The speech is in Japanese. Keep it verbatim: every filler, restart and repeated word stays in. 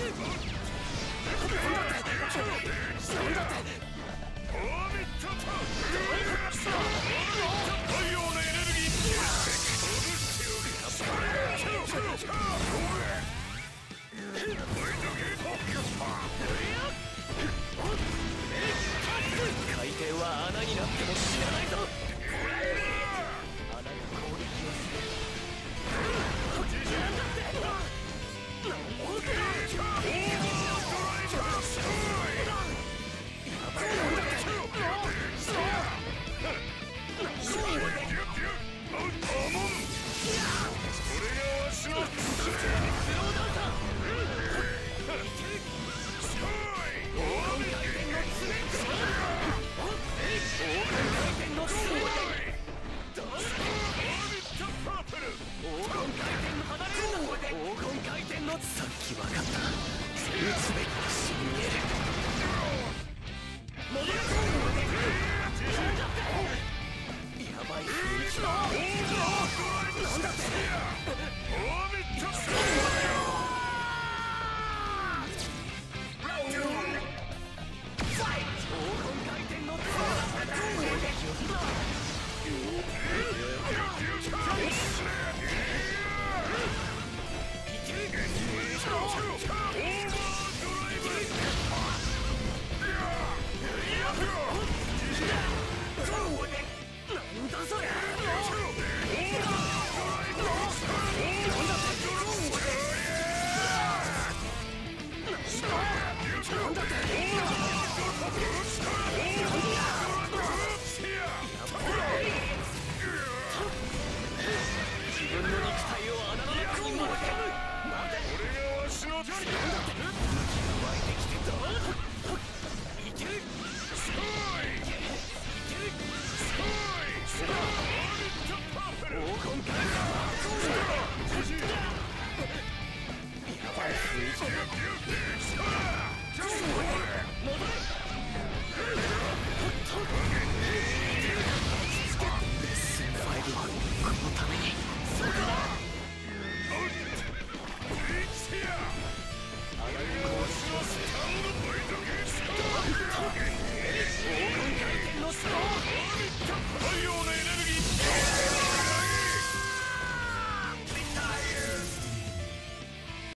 海底は穴になっても死なないぞ。穴が攻撃をする。なんだって。さっき分かった。打つべき死に見える。戻れ。やばい雰囲気だ。なんだって。なんだそれ。自分の肉体を穴の中に戻せ。待て。俺がわしの